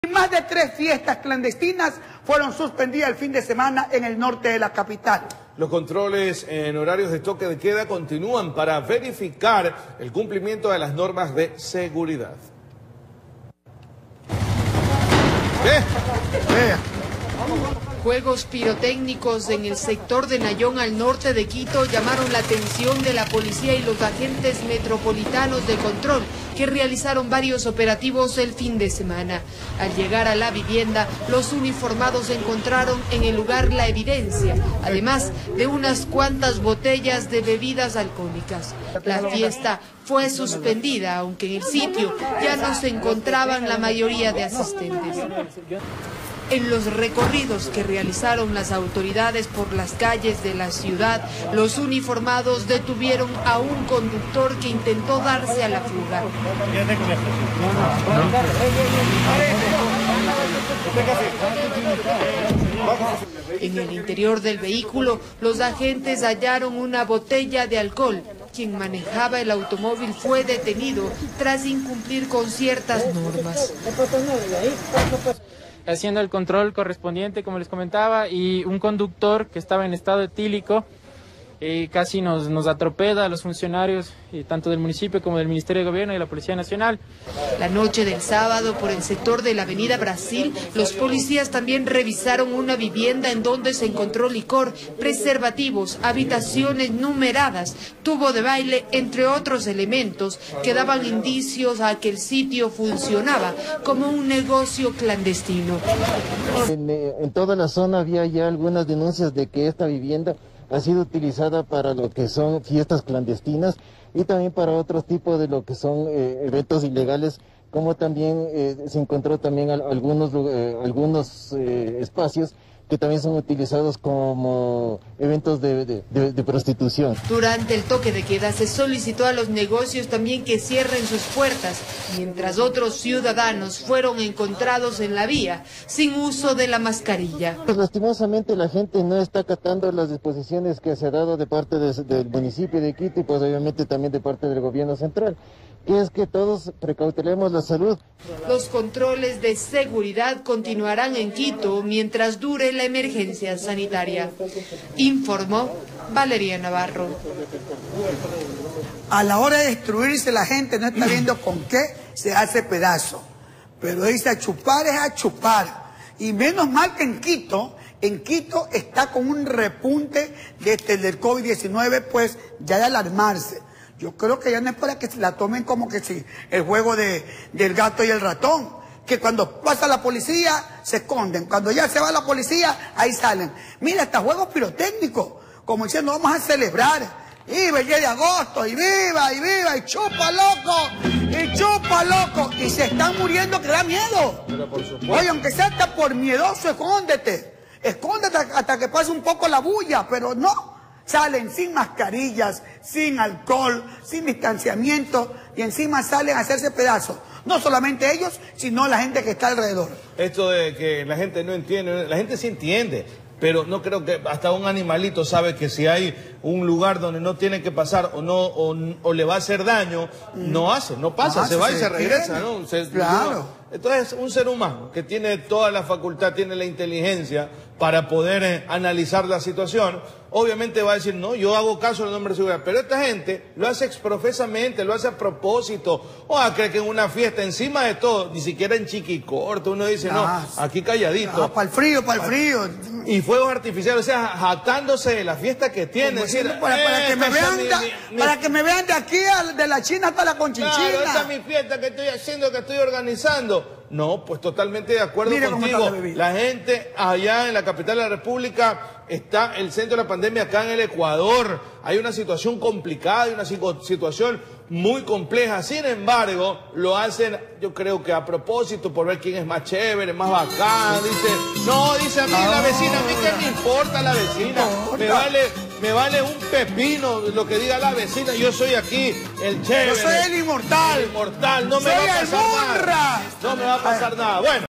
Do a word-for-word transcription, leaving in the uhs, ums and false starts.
Más de tres fiestas clandestinas fueron suspendidas el fin de semana en el norte de la capital. Los controles en horarios de toque de queda continúan para verificar el cumplimiento de las normas de seguridad. ¿Qué? ¿Qué? Juegos pirotécnicos en el sector de Nayón al norte de Quito llamaron la atención de la policía y los agentes metropolitanos de control que realizaron varios operativos el fin de semana. Al llegar a la vivienda, los uniformados encontraron en el lugar la evidencia, además de unas cuantas botellas de bebidas alcohólicas. La fiesta fue suspendida, aunque en el sitio ya no se encontraban la mayoría de asistentes. En los recorridos que realizaron las autoridades por las calles de la ciudad, los uniformados detuvieron a un conductor que intentó darse a la fuga. En el interior del vehículo, los agentes hallaron una botella de alcohol. Quien manejaba el automóvil fue detenido tras incumplir con ciertas normas. Haciendo el control correspondiente, como les comentaba, y un conductor que estaba en estado etílico eh, casi nos, nos atropella a los funcionarios, eh, tanto del municipio como del Ministerio de Gobierno y de la Policía Nacional. La noche del sábado, por el sector de la Avenida Brasil, los policías también revisaron una vivienda en donde se encontró licor, preservativos, habitaciones numeradas, tubo de baile, entre otros elementos que daban indicios a que el sitio funcionaba como un negocio clandestino. En, en toda la zona había ya algunas denuncias de que esta vivienda ha sido utilizada para lo que son fiestas clandestinas y también para otros tipos de lo que son eh, eventos ilegales, como también eh, se encontró también al, algunos, eh, algunos eh, espacios que también son utilizados como eventos de, de, de, de prostitución. Durante el toque de queda se solicitó a los negocios también que cierren sus puertas, mientras otros ciudadanos fueron encontrados en la vía sin uso de la mascarilla. Pues lastimosamente la gente no está acatando las disposiciones que se ha dado de parte de, del municipio de Quito y pues obviamente también de parte del gobierno central, que es que todos precautelemos la salud. Los controles de seguridad continuarán en Quito mientras dure la emergencia sanitaria. Informó Valeria Navarro. A la hora de destruirse la gente no está viendo con qué se hace pedazo. Pero dice a chupar es a chupar. Y menos mal que en Quito, en Quito está con un repunte desde el del COVID diecinueve, pues ya de alarmarse. Yo creo que ya no es para que se la tomen como que si el juego de, del gato y el ratón, que cuando pasa la policía se esconden, cuando ya se va la policía, ahí salen. Mira, hasta juegos pirotécnicos, como diciendo vamos a celebrar, y el diez de agosto, y viva, y viva, y chupa loco, y chupa loco, y se están muriendo que da miedo. Pero por supuesto. Oye, aunque sea hasta por miedoso, escóndete, escóndete hasta que pase un poco la bulla, pero no. Salen sin mascarillas, sin alcohol, sin distanciamiento y encima salen a hacerse pedazos. No solamente ellos, sino la gente que está alrededor. Esto de que la gente no entiende, la gente sí entiende, pero no creo que hasta un animalito sabe que si hay un lugar donde no tiene que pasar o no o, o le va a hacer daño, mm. no hace, no pasa, no se hace, va se y se regresa, ¿no? Se, claro. No. Entonces, un ser humano que tiene toda la facultad, tiene la inteligencia para poder eh, analizar la situación, obviamente va a decir, no, yo hago caso del nombre de seguridad. Pero esta gente lo hace exprofesamente, lo hace a propósito. O a creer que en una fiesta, encima de todo, ni siquiera en chiquicorto, uno dice, no, no aquí calladito. No, para el frío, para el frío. Y fuegos artificiales, o sea, jactándose de la fiesta que tiene. Decir, para, para, que me vean mi, da, mi, para que me vean de aquí, a, de la China hasta la Conchinchina. Claro, esta es mi fiesta que estoy haciendo, que estoy organizando. No, pues totalmente de acuerdo Mira contigo. La gente allá en la capital de la República está el centro de la pandemia acá en el Ecuador. Hay una situación complicada y una situación muy compleja. Sin embargo, lo hacen, yo creo que a propósito, por ver quién es más chévere, más bacán. Dice, no, dice a mí la vecina, a mí qué me importa la vecina. Me vale, me vale un pepino lo que diga la vecina. Yo soy aquí el chévere. Yo soy el inmortal. El inmortal, no me soy va a pasar nada. No me va a pasar nada. Bueno.